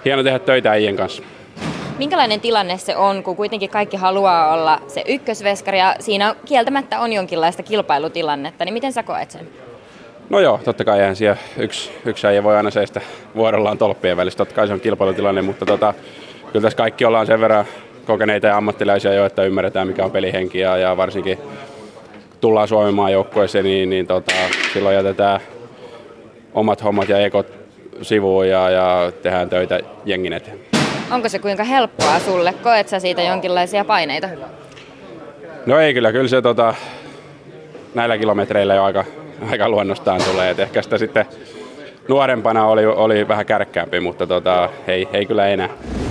hieno tehdä töitä äijien kanssa. Minkälainen tilanne se on, kun kuitenkin kaikki haluaa olla se ykkösveskari ja siinä kieltämättä on jonkinlaista kilpailutilannetta, niin miten sä koet sen? No joo, totta kai eihän siellä yksi äijä voi aina seistä vuorollaan tolppien välissä, totta kai se on kilpailutilanne, mutta kyllä tässä kaikki ollaan sen verran kokeneita ja ammattilaisia jo, että ymmärretään mikä on pelihenki ja varsinkin tullaan Suomen maajoukkueeseen, niin silloin jätetään omat hommat ja ekot sivuun ja tehdään töitä jengin eteen. Onko se kuinka helppoa sulle? Koet sä siitä jonkinlaisia paineita? No ei kyllä se näillä kilometreillä jo aika luonnostaan tulee. Et ehkä sitä sitten nuorempana oli vähän kärkkäämpi, mutta ei kyllä enää.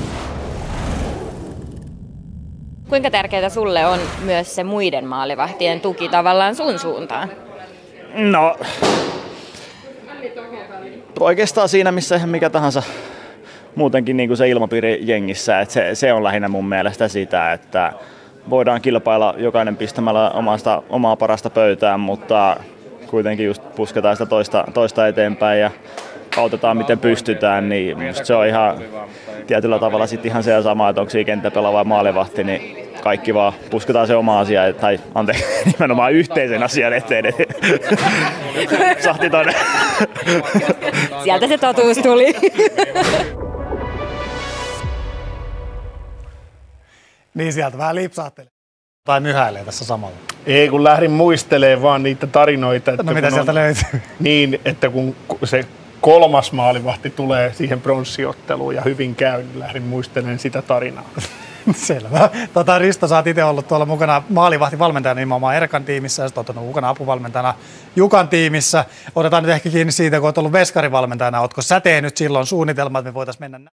Kuinka tärkeää sulle on myös se muiden maalivahtien tuki tavallaan sun suuntaan? No, oikeastaan siinä mikä tahansa muutenkin niin kuin se ilmapiiri jengissä, että se on lähinnä mun mielestä sitä, että voidaan kilpailla jokainen pistämällä omaa parasta pöytään, mutta kuitenkin just pusketaan sitä toista eteenpäin ja autetaan miten pystytään, niin se on ihan tietyllä tavalla sitten ihan se sama, että onko siinä kenttäpelaa vai maalivahti, niin kaikki vaan pusketaan se oma asia, tai anteeksi, nimenomaan yhteisen asian eteen. Sahti toinen. Sieltä se totuus tuli. Niin sieltä vähän lipsaattelee. Tai myhäilee tässä samalla. Ei, kun lähdin muistelemaan vaan niitä tarinoita. Että no mitä sieltä löytyy? Niin, että kun se 3. maalivahti tulee siihen pronssiotteluun ja hyvin käy, niin lähdin muistelemaan sitä tarinaa. Selvä. Risto, sä oot itse ollut tuolla mukana maalivahtivalmentajana nimenomaan Erkan tiimissä ja sitten oot mukana apuvalmentajana Jukan tiimissä. Otetaan nyt ehkä kiinni siitä, kun oot ollut veskarivalmentajana. Ootko sä tehnyt silloin suunnitelma, että me voitaisiin mennä näin?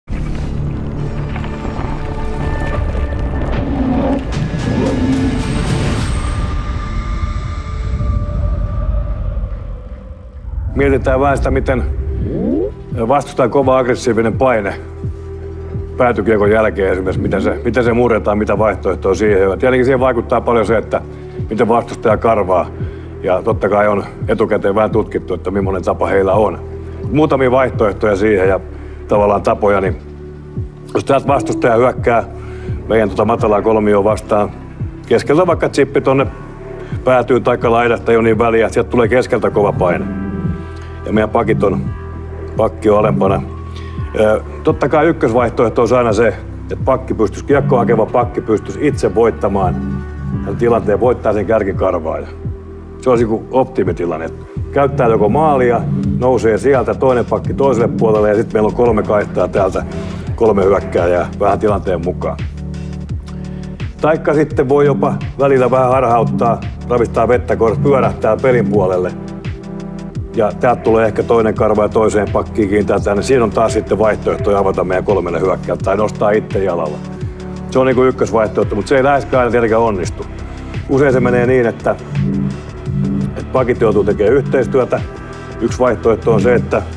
Mietitään vähän sitä, miten vastustajan kova aggressiivinen paine päätykiekon jälkeen esimerkiksi, miten se murretaan, mitä vaihtoehtoja siihen on. Tietenkin siihen vaikuttaa paljon se, että miten vastustaja karvaa. Ja totta kai on etukäteen vähän tutkittu, että millainen tapa heillä on. Muutamia vaihtoehtoja siihen ja tavallaan tapoja, niin jos täältä vastustaja hyökkää meidän matalaa kolmioon vastaan, keskeltä vaikka chippi tonne päätyyn taikka laidasta ei ole niin väliä, että sieltä tulee keskeltä kova paine. Ja meidän pakki on alempana. Totta kai ykkösvaihtoehto on aina se, että kiekkoa hakeva pakki pystyisi itse voittamaan tämän tilanteen, voittaa sen kärkikarvaajan. Se olisi niin optimitilanne. Käyttää joko maalia, nousee sieltä toinen pakki toiselle puolelle ja sitten meillä on 3 kaihtaa täältä, 3 hyökkääjää vähän tilanteen mukaan. Taikka sitten voi jopa välillä vähän harhauttaa, ravistaa vettä, kun pyörähtää pelin puolelle. Ja täältä tulee ehkä toinen karva ja toiseen pakkiin kiintää tänne. Siinä on taas sitten vaihtoehtoja avata meidän 3 hyökkäältä tai nostaa itse jalalla. Se on niin kuin ykkösvaihtoehto, mutta se ei läheskään aina tietenkään onnistu. Usein se menee niin, että pakit joutuu tekemään yhteistyötä. Yksi vaihtoehto on se, että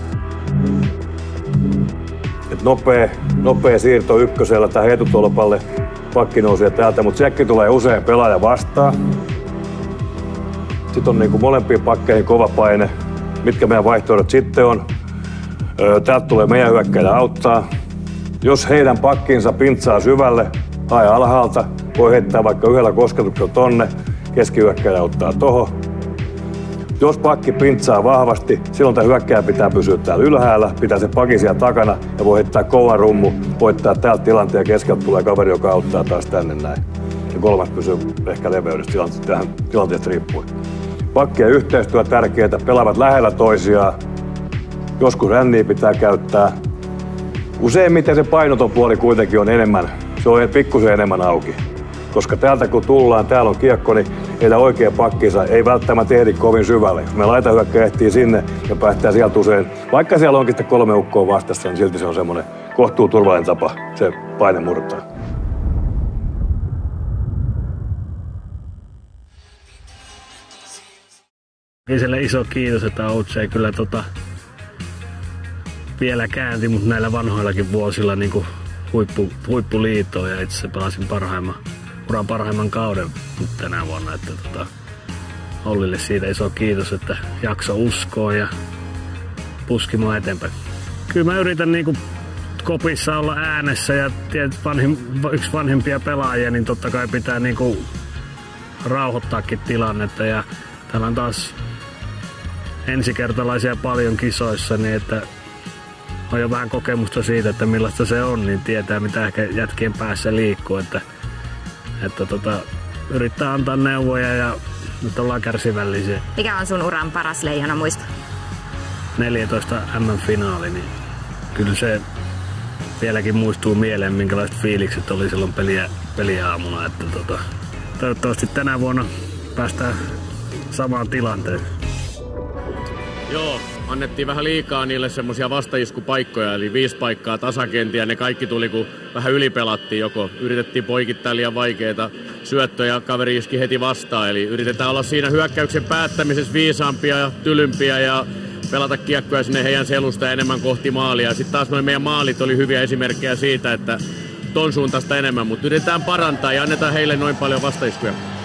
nopea siirto ykkösellä tai etutolpalle. Pakki nousee täältä, mutta sielläkin tulee usein pelaaja vastaan. Sitten on niin kuin molempiin pakkeihin kova paine. Mitkä meidän vaihtoehdot sitten on? Täältä tulee meidän hyökkäjä auttaa. Jos heidän pakkinsa pintsaa syvälle tai alhaalta, voi heittää vaikka yhdellä kosketuksella tonne, keskihyökkäjä auttaa tohon. Jos pakki pintsaa vahvasti, silloin tämä hyökkäjä pitää pysyä täällä ylhäällä, pitää se pakki siellä takana ja voi heittää kovan rummu, voittaa täältä tilanteen ja keskeltä tulee kaveri, joka auttaa taas tänne näin. Ja 3. pysyy ehkä leveydessä tilanteesta riippuen. Pakkien yhteistyö tärkeää, pelaavat lähellä toisiaan. Joskus ränniä pitää käyttää. Useimmiten se painoton puoli kuitenkin on enemmän, se on pikkusen enemmän auki. Koska täältä kun tullaan, täällä on kiekko, niin heidän oikea pakkinsa ei välttämättä ehdi kovin syvälle. Jos me laitahyökkäjä ehtii sinne ja päästään sieltä usein, vaikka siellä onkin sitten 3 ukkoa vastassa, niin silti se on semmoinen kohtuu turvallinen tapa se paine murtaa. Iselle iso kiitos, että Outs ei kyllä vielä käänti, mutta näillä vanhoillakin vuosilla niin huippuliitoon ja itse pelasin uran parhaimman kauden tänä vuonna. Että Ollille siitä iso kiitos, että jakso uskoa ja puski mua eteenpäin. Kyllä mä yritän kopissa olla äänessä ja yksi vanhempia pelaajia, niin totta kai pitää niinku rauhoittaakin tilannetta. Ja täällä on taas ensikertalaisia paljon kisoissa, niin että on jo vähän kokemusta siitä, että millaista se on, niin tietää mitä ehkä jätkien päässä liikkuu. Että yrittää antaa neuvoja ja nyt ollaan kärsivällisiä. Mikä on sun uran paras leijona muisto? 14 MM-finaali, niin kyllä se vieläkin muistuu mieleen, minkälaiset fiilikset oli silloin peliaamuna. Että toivottavasti tänä vuonna päästään samaan tilanteeseen. Joo, annettiin vähän liikaa niille semmoisia vastaiskupaikkoja, eli 5 paikkaa tasakenttiä. Ne kaikki tuli, kun vähän ylipelattiin. Joko yritettiin poikittaa liian vaikeita syöttöjä, kaveri iski heti vastaan. Eli yritetään olla siinä hyökkäyksen päättämisessä viisaampia ja tylympiä ja pelata kiekkoja sinne heidän selusta enemmän kohti maalia. Sitten taas meidän maalit oli hyviä esimerkkejä siitä, että ton suuntaista enemmän, mutta yritetään parantaa ja annetaan heille noin paljon vastaiskuja.